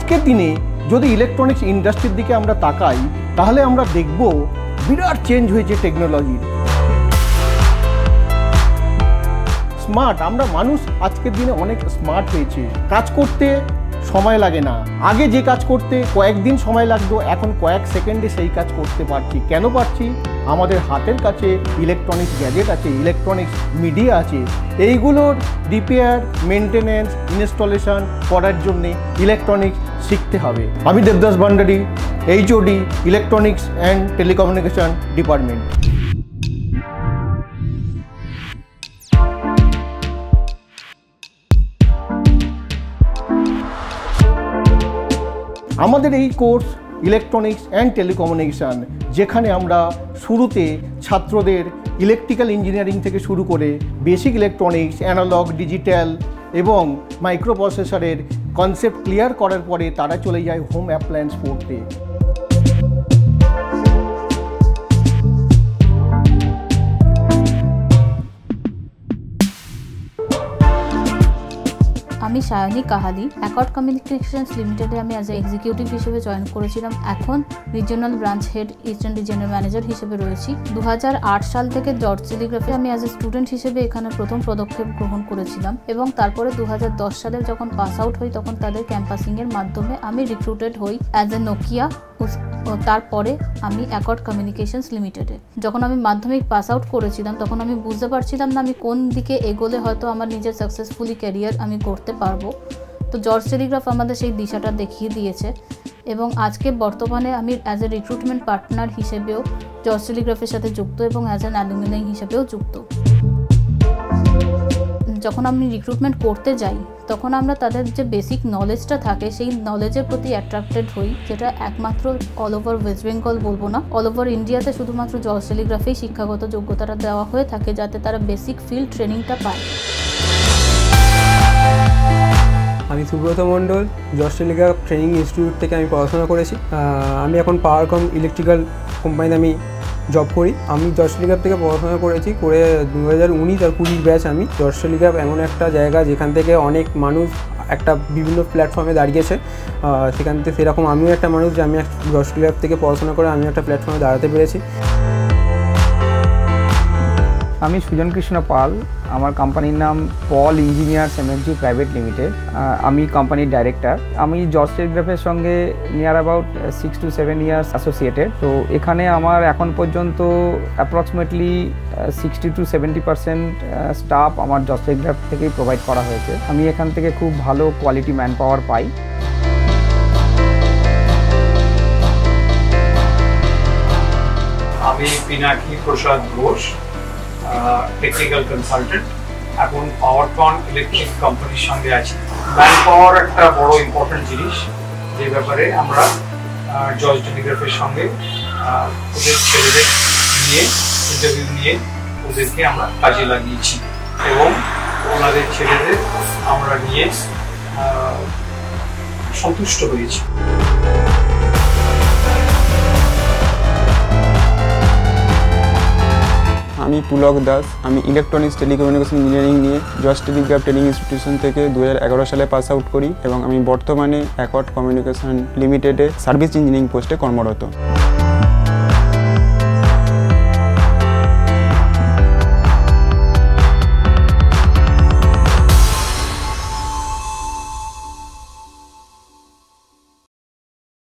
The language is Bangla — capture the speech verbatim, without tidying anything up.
আজকের দিনে যদি ইলেকট্রনিক্স ইন্ডাস্ট্রির দিকে আমরা তাকাই তাহলে আমরা দেখব বিরাট চেঞ্জ হয়েছে টেকনোলজির। স্মার্ট, আমরা মানুষ আজকের দিনে অনেক স্মার্ট হয়েছে। কাজ করতে সময় লাগে না, আগে যে কাজ করতে কয়েকদিন সময় লাগতো এখন কয়েক সেকেন্ডে সেই কাজ করতে পারছি। কেন পারছি? আমাদের হাতের কাছে ইলেকট্রনিক্স গ্যাজেট আছে, ইলেকট্রনিক্স মিডিয়া আছে। এইগুলোর রিপেয়ার, মেনটেনেন্স, ইনস্টলেশন করার জন্যে ইলেকট্রনিক্স শিখতে হবে। আমি Debdas Bhandari, HOD electronics and telecommunication department. আমাদের এই কোর্স ইলেকট্রনিক্স অ্যান্ড টেলিকমিউনিকেশন, যেখানে আমরা শুরুতে ছাত্রদের ইলেকট্রিক্যাল ইঞ্জিনিয়ারিং থেকে শুরু করে বেসিক ইলেকট্রনিক্স, অ্যানালগ, ডিজিটাল এবং মাইক্রো প্রসেসরের কনসেপ্ট ক্লিয়ার করার পরে তারা চলে যায় হোম অ্যাপ্লায়েন্স পড়তে। আমি সায়নী কাহালি, অ্যাকর্ড কমিউনিকেশনস লিমিটেডে আমি অ্যাজ এ এক্সিকিউটিভ হিসেবে জয়েন করেছিলাম। এখন রিজিওনাল ব্রাঞ্চ হেড, ইস্টার্ন রিজিয়নের ম্যানেজার হিসেবে রয়েছি। দু হাজার আট সাল থেকে জর্জ টেলিগ্রাফে আমি অ্যাজ এ স্টুডেন্ট হিসেবে এখানে প্রথম পদক্ষেপ গ্রহণ করেছিলাম এবং তারপরে দু হাজার দশ সালে যখন পাস আউট হই তখন তাদের ক্যাম্পাসিংয়ের মাধ্যমে আমি রিক্রুটেড হই অ্যাজ এ নোকিয়া। তারপরে আমি অ্যাকর্ড কমিউনিকেশনস লিমিটেডে। যখন আমি মাধ্যমিক পাস আউট করেছিলাম তখন আমি বুঝতে পারছিলাম না আমি কোন দিকে এগোলে হয়তো আমার নিজের সাকসেসফুলি ক্যারিয়ার আমি করতে পারবো। তো জর্জ টেলিগ্রাফ আমাদের সেই দিশাটা দেখিয়ে দিয়েছে এবং আজকে বর্তমানে আমি অ্যাজ এ রিক্রুটমেন্ট পার্টনার হিসেবেও জর্জ টেলিগ্রাফের সাথে যুক্ত এবং অ্যাজ অ্যান অ্যালুমিনাই হিসেবেও যুক্ত। যখন আমি রিক্রুটমেন্ট করতে যাই তখন আমরা তাদের যে বেসিক নলেজটা থাকে সেই নলেজের প্রতি অ্যাট্রাক্টেড হই, যেটা একমাত্র অল ওভার ওয়েস্ট বেঙ্গল বলবো না, অল ওভার ইন্ডিয়াতে শুধুমাত্র জর্জ টেলিগ্রাফেই শিক্ষাগত যোগ্যতাটা দেওয়া হয়ে থাকে যাতে তারা বেসিক ফিল্ড ট্রেনিংটা পায়। আমি Subrata Mondal, George Telegraph training institute থেকে আমি পড়াশোনা করেছি। আমি এখন পাওয়ারকম ইলেকট্রিক্যাল কোম্পানিতে আমি জব করি। আমি জর্জ টেলিগ্রাফ থেকে পড়াশোনা করেছি করে দু হাজার উনিশ আর কুড়ির ব্যাচ। আমি জর্জ টেলিগ্রাফ এমন একটা জায়গা যেখান থেকে অনেক মানুষ একটা বিভিন্ন প্ল্যাটফর্মে দাঁড়িয়েছে, সেখান থেকে সেরকম আমিও একটা মানুষ যে আমি জর্জ টেলিগ্রাফ থেকে পড়াশোনা করে আমি একটা প্ল্যাটফর্মে দাঁড়াতে পেরেছি। আমি সুজন কৃষ্ণ পাল, আমার কোম্পানির নাম Pal engineers MNG private limited. আমি কোম্পানির ডাইরেক্টর। আমি জর্জ টেলিগ্রাফের সঙ্গে near about six to seven years associated. তো এখানে আমার এখন পর্যন্ত approximately sixty to seventy percent staff আমার জর্জ টেলিগ্রাফ থেকেই প্রোভাইড করা হয়েছে। আমি এখান থেকে খুব ভালো কোয়ালিটি ম্যান পাওয়ার পাই। আমি পিনাকি প্রসাদ ঘোষ, টেকনিক্যাল কনসালটেন্ট, এখন পাওয়ারকন ইলেকট্রিক কোম্পানির সঙ্গে আছি। ম্যান পাওয়ার একটা বড় ইম্পর্টেন্ট জিনিস, যে ব্যাপারে আমরা জর্জ টেলিগ্রাফের সঙ্গে ওদের ছেলেদের নিয়ে ইন্টারভিউ নিয়ে ওদেরকে আমরা কাজে লাগিয়েছি এবং ওনাদের ছেলেদের আমরা নিয়ে সন্তুষ্ট হয়েছি। আমি পুলক দাস, আমি ইলেকট্রনিক্স টেলিকমিউনিকেশন ইঞ্জিনিয়ারিং নিয়ে জর্জ টেলিগ্রাফ ট্রেনিং ইনস্টিটিউশন থেকে দু হাজার এগারো সালে পাস আউট করি এবং আমি বর্তমানে অ্যাকর্ড কমিউনিকেশন লিমিটেডে সার্ভিস ইঞ্জিনিয়ারিং পোস্টে কর্মরত।